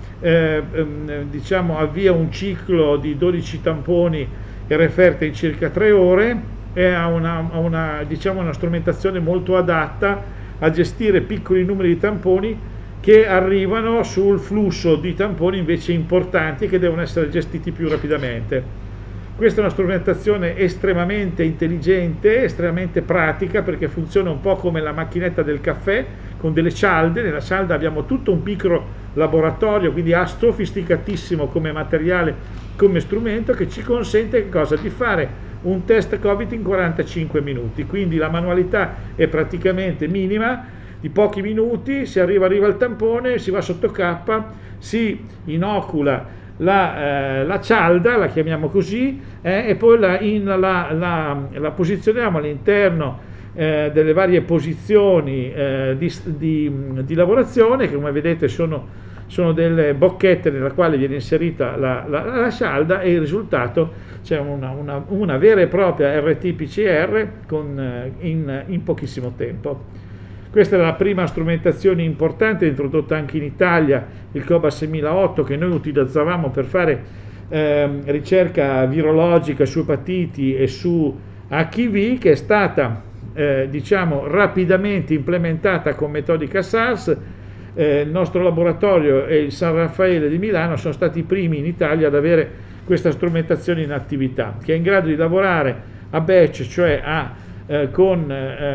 avvia un ciclo di 12 tamponi e referte in circa 3 ore, e ha una strumentazione molto adatta a gestire piccoli numeri di tamponi che arrivano sul flusso di tamponi invece importanti, che devono essere gestiti più rapidamente. Questa è una strumentazione estremamente intelligente, estremamente pratica, perché funziona un po' come la macchinetta del caffè, con delle cialde. Nella cialda abbiamo tutto un piccolo laboratorio, quindi sofisticatissimo come materiale, come strumento, che ci consente di fare un test Covid in 45 minuti. Quindi la manualità è praticamente minima, di pochi minuti, si arriva al tampone, si va sotto K, si inocula la cialda, la chiamiamo così, e poi la posizioniamo all'interno delle varie posizioni di lavorazione, che come vedete sono delle bocchette nella quale viene inserita la cialda, e il risultato c'è una vera e propria RT-PCR in pochissimo tempo. Questa è la prima strumentazione importante introdotta anche in Italia, il Cobas 6008, che noi utilizzavamo per fare ricerca virologica su epatiti e su HIV, che è stata rapidamente implementata con metodica SARS. Il nostro laboratorio e il San Raffaele di Milano sono stati i primi in Italia ad avere questa strumentazione in attività, che è in grado di lavorare a batch, cioè con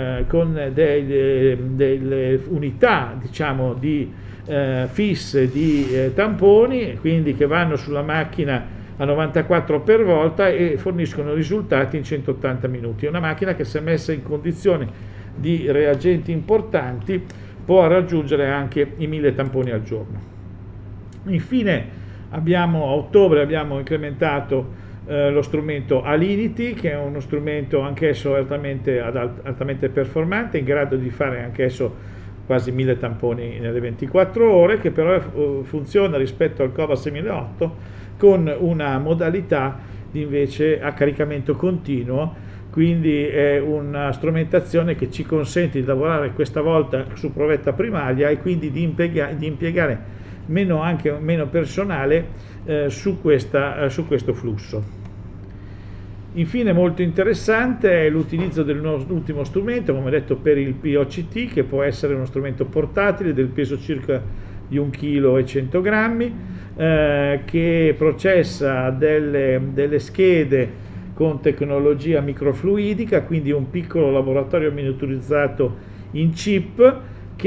delle unità fisse di tamponi, quindi che vanno sulla macchina a 94 per volta e forniscono risultati in 180 minuti. È una macchina che, se messa in condizioni di reagenti importanti, può raggiungere anche i 1000 tamponi al giorno. Infine A ottobre abbiamo incrementato lo strumento Alinity, che è uno strumento anch'esso altamente performante, in grado di fare anch'esso quasi 1000 tamponi nelle 24 ore, che però funziona rispetto al Cobas 6008 con una modalità invece a caricamento continuo, quindi è una strumentazione che ci consente di lavorare questa volta su provetta primaria e quindi di impiegare meno personale su questo flusso. Infine molto interessante è l'utilizzo dell'ultimo strumento, come detto, per il POCT, che può essere uno strumento portatile del peso circa di 1,1 kg, che processa delle schede con tecnologia microfluidica, quindi un piccolo laboratorio miniaturizzato in chip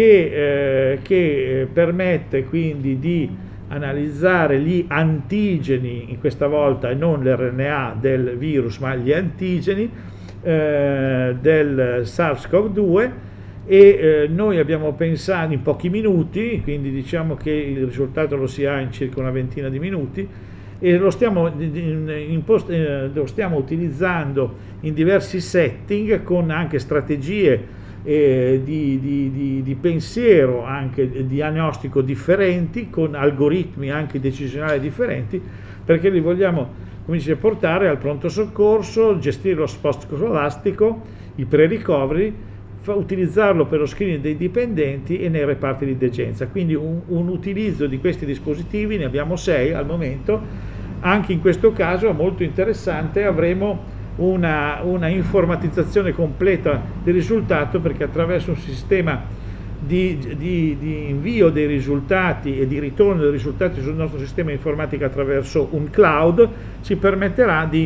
che permette quindi di analizzare gli antigeni, in questa volta e non l'RNA del virus, ma gli antigeni del SARS-CoV-2, e noi abbiamo pensato in pochi minuti, quindi diciamo che il risultato lo si ha in circa una ventina di minuti, e lo stiamo utilizzando in diversi setting con anche strategie di pensiero, anche diagnostico differenti, con algoritmi anche decisionali differenti, perché li vogliamo, come dice, portare al pronto soccorso, gestire lo post scolastico, i pre-recovery, utilizzarlo per lo screening dei dipendenti e nei reparti di degenza. Quindi un utilizzo di questi dispositivi, ne abbiamo 6 al momento. Anche in questo caso molto interessante, avremo una informatizzazione completa del risultato, perché attraverso un sistema di invio dei risultati e di ritorno dei risultati sul nostro sistema informatico attraverso un cloud ci permetterà di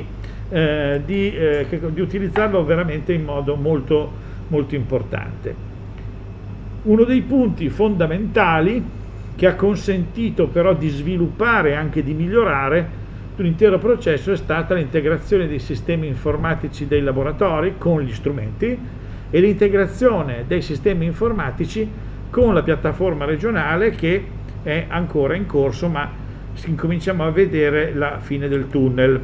utilizzarlo veramente in modo molto, molto importante. Uno dei punti fondamentali che ha consentito però di sviluppare e anche di migliorare l'intero processo è stata l'integrazione dei sistemi informatici dei laboratori con gli strumenti e l'integrazione dei sistemi informatici con la piattaforma regionale, che è ancora in corso, ma incominciamo a vedere la fine del tunnel.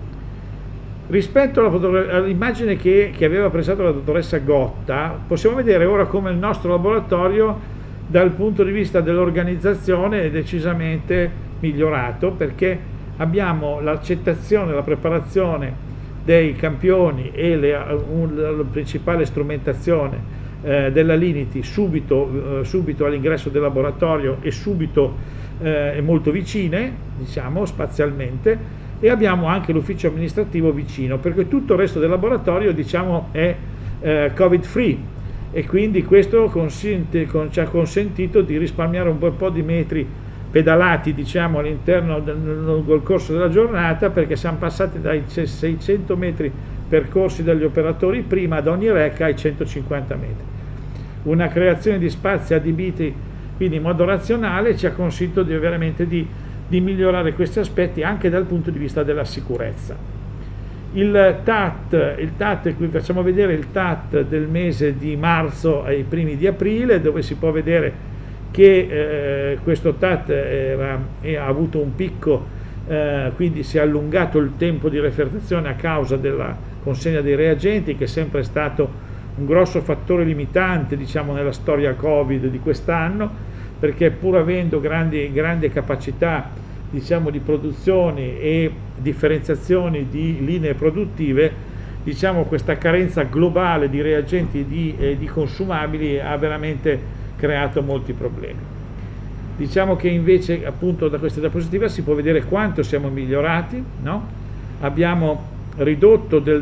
Rispetto all'immagine che aveva presentato la dottoressa Gotta, possiamo vedere ora come il nostro laboratorio dal punto di vista dell'organizzazione è decisamente migliorato, perché abbiamo l'accettazione, la preparazione dei campioni e la principale strumentazione della Linity subito all'ingresso del laboratorio e subito molto vicine, diciamo, spazialmente, e abbiamo anche l'ufficio amministrativo vicino, perché tutto il resto del laboratorio, diciamo, è covid free, e quindi questo ci ha consentito di risparmiare un po' di metri pedalati, diciamo, all'interno lungo il corso della giornata, perché siamo passati dai 600 metri percorsi dagli operatori prima ad ogni reca ai 150 metri. Una creazione di spazi adibiti quindi in modo razionale ci ha consentito veramente di migliorare questi aspetti anche dal punto di vista della sicurezza. Il TAT, qui facciamo vedere il TAT del mese di marzo ai primi di aprile, dove si può vedere che questo TAT ha avuto un picco, quindi si è allungato il tempo di refertazione a causa della consegna dei reagenti, che è sempre stato un grosso fattore limitante, diciamo, nella storia Covid di quest'anno, perché pur avendo grandi capacità, diciamo, di produzione e differenziazioni di linee produttive, diciamo, questa carenza globale di reagenti e di consumabili ha veramente creato molti problemi. Diciamo che invece, appunto, da questa diapositiva si può vedere quanto siamo migliorati, no? Abbiamo ridotto del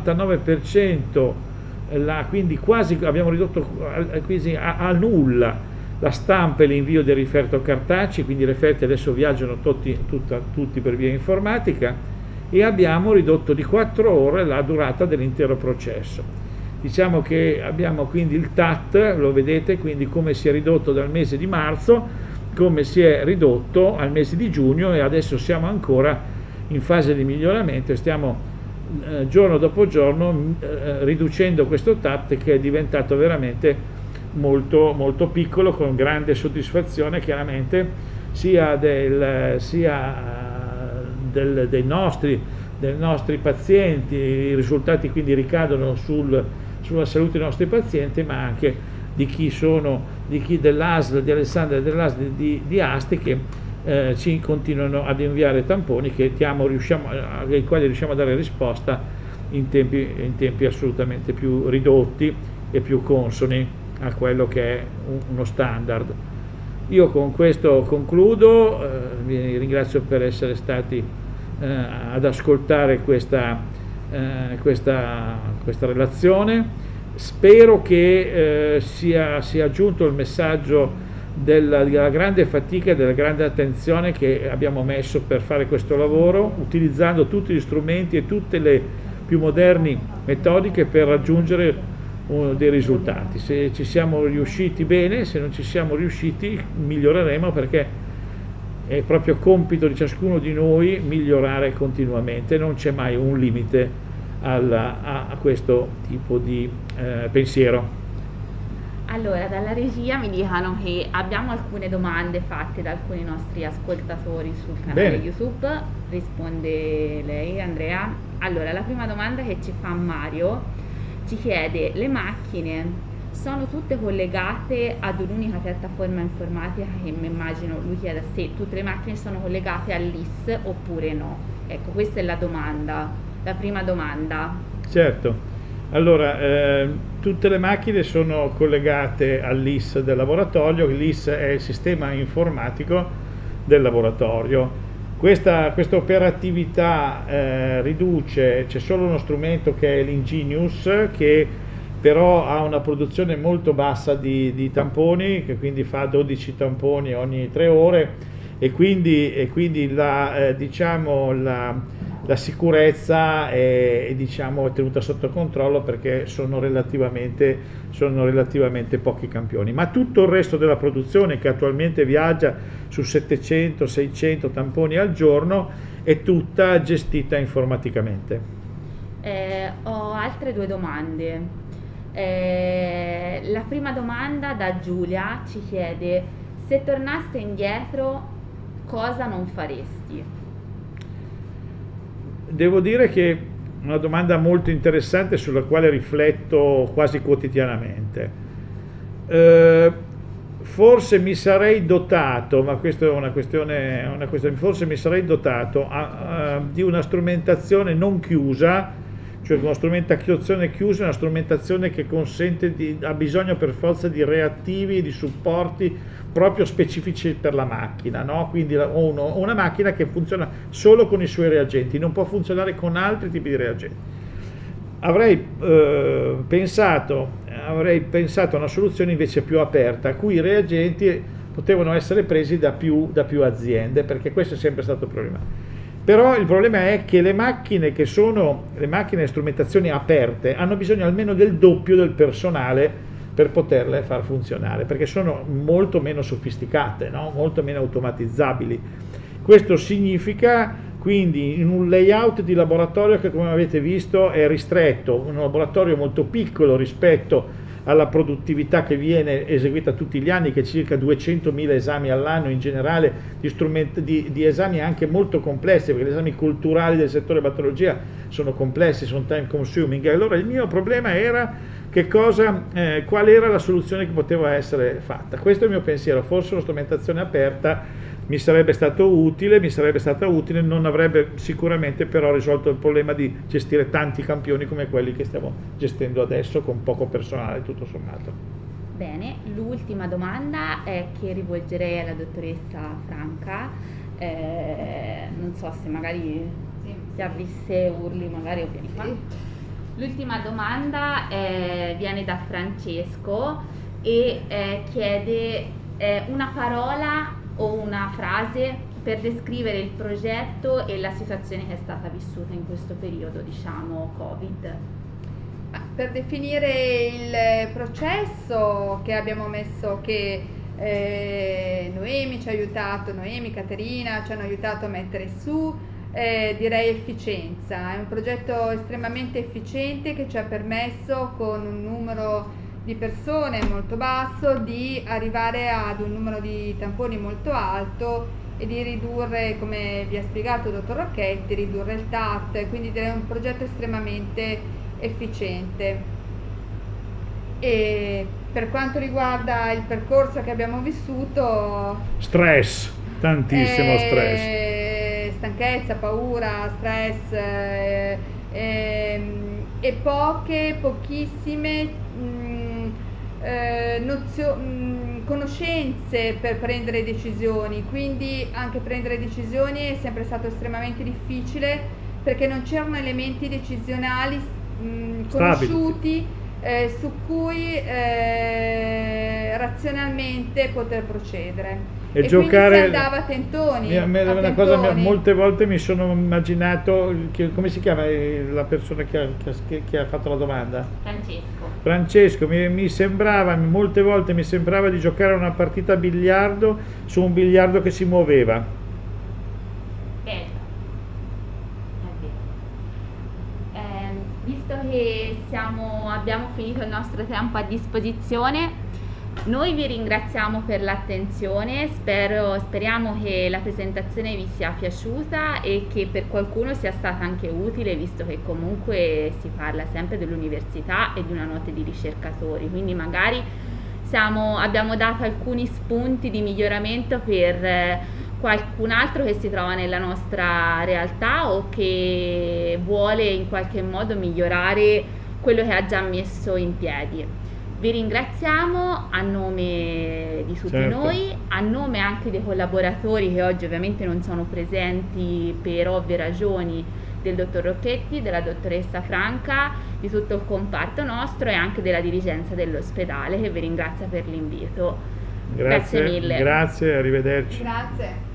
99%, quindi quasi abbiamo ridotto quasi a nulla la stampa e l'invio dei referto cartacei, quindi i referti adesso viaggiano tutti per via informatica, e abbiamo ridotto di 4 ore la durata dell'intero processo. Diciamo che abbiamo quindi il TAT, lo vedete, quindi come si è ridotto dal mese di marzo, come si è ridotto al mese di giugno, e adesso siamo ancora in fase di miglioramento e stiamo giorno dopo giorno riducendo questo TAT, che è diventato veramente molto, molto piccolo, con grande soddisfazione chiaramente dei nostri pazienti. I risultati quindi ricadono sulla salute dei nostri pazienti, ma anche di chi dell'ASL di Alessandria e dell'ASL di Asti, che ci continuano ad inviare tamponi ai quali riusciamo a dare risposta in tempi assolutamente più ridotti e più consoni a quello che è uno standard. Io con questo concludo, vi ringrazio per essere stati ad ascoltare questa relazione. Spero che sia giunto il messaggio della grande fatica e della grande attenzione che abbiamo messo per fare questo lavoro, utilizzando tutti gli strumenti e tutte le più moderni metodiche per raggiungere dei risultati. Se ci siamo riusciti bene, se non ci siamo riusciti miglioreremo, perché è proprio compito di ciascuno di noi migliorare continuamente, non c'è mai un limite a questo tipo di pensiero. Allora, dalla regia mi dicono che abbiamo alcune domande fatte da alcuni nostri ascoltatori sul canale YouTube. Risponde lei, Andrea. Allora, la prima domanda che ci fa Mario ci chiede: le macchine sono tutte collegate ad un'unica piattaforma informatica, che mi immagino lui chieda se tutte le macchine sono collegate all'IS oppure no? Ecco, questa è la domanda, la prima domanda. Certo. Allora, tutte le macchine sono collegate all'IS del laboratorio. L'IS è il sistema informatico del laboratorio. Questa operatività riduce, c'è solo uno strumento che è l'Ingenius, che però ha una produzione molto bassa di tamponi, che quindi fa 12 tamponi ogni 3 ore, e quindi la sicurezza è tenuta sotto controllo, perché sono relativamente pochi campioni. Ma tutto il resto della produzione, che attualmente viaggia su 700-600 tamponi al giorno, è tutta gestita informaticamente. Ho altre 2 domande. La prima domanda da Giulia ci chiede: se tornaste indietro, cosa non faresti? Devo dire che è una domanda molto interessante, sulla quale rifletto quasi quotidianamente. Forse mi sarei dotato, ma questa è una questione, forse mi sarei dotato di una strumentazione non chiusa, cioè una strumentazione chiusa, una strumentazione che ha bisogno per forza di reattivi, di supporti proprio specifici per la macchina, no? Quindi una macchina che funziona solo con i suoi reagenti, non può funzionare con altri tipi di reagenti. Avrei pensato a una soluzione invece più aperta, a cui i reagenti potevano essere presi da più aziende, perché questo è sempre stato il problema. Però il problema è che le macchine e strumentazioni aperte hanno bisogno almeno del doppio del personale per poterle far funzionare, perché sono molto meno sofisticate, no? Molto meno automatizzabili. Questo significa quindi in un layout di laboratorio che, come avete visto, è ristretto, un laboratorio molto piccolo rispetto alla produttività che viene eseguita tutti gli anni, che è circa 200.000 esami all'anno in generale, di esami anche molto complessi, perché gli esami culturali del settore patologia sono complessi, sono time consuming. E allora il mio problema era qual era la soluzione che poteva essere fatta. Questo è il mio pensiero. Forse una strumentazione aperta mi sarebbe stata utile, non avrebbe sicuramente però risolto il problema di gestire tanti campioni come quelli che stiamo gestendo adesso, con poco personale tutto sommato. Bene, l'ultima domanda è che rivolgerei alla dottoressa Franca. Non so se magari si avvisse urli, magari o vieni qua. L'ultima domanda viene da Francesco e chiede una parola o una frase per descrivere il progetto e la situazione che è stata vissuta in questo periodo, diciamo, Covid. Per definire il processo che abbiamo messo, che Noemi ci ha aiutato, Noemi, Caterina ci hanno aiutato a mettere su, direi efficienza. È un progetto estremamente efficiente che ci ha permesso, con un numero di persone molto basso, di arrivare ad un numero di tamponi molto alto e di ridurre, come vi ha spiegato il dottor Rocchetti, ridurre il TAT, quindi è un progetto estremamente efficiente. E per quanto riguarda il percorso che abbiamo vissuto, Stress, tantissimo stress. stanchezza, paura, stress e pochissime conoscenze per prendere decisioni, quindi anche prendere decisioni è sempre stato estremamente difficile perché non c'erano elementi decisionali conosciuti su cui razionalmente poter procedere. E giocare, quindi si andava a tentoni. Una cosa, molte volte mi sono immaginato, come si chiama la persona che ha fatto la domanda? Francesco, molte volte mi sembrava di giocare una partita a biliardo su un biliardo che si muoveva. Visto che abbiamo finito il nostro tempo a disposizione, noi vi ringraziamo per l'attenzione, speriamo che la presentazione vi sia piaciuta e che per qualcuno sia stata anche utile, visto che comunque si parla sempre dell'università e di una notte di ricercatori, quindi magari abbiamo dato alcuni spunti di miglioramento per qualcun altro che si trova nella nostra realtà o che vuole in qualche modo migliorare quello che ha già messo in piedi. Vi ringraziamo a nome di tutti noi, a nome anche dei collaboratori che oggi ovviamente non sono presenti per ovvie ragioni, del dottor Rocchetti, della dottoressa Franca, di tutto il comparto nostro e anche della dirigenza dell'ospedale che vi ringrazia per l'invito. Grazie mille. Grazie, arrivederci. Grazie.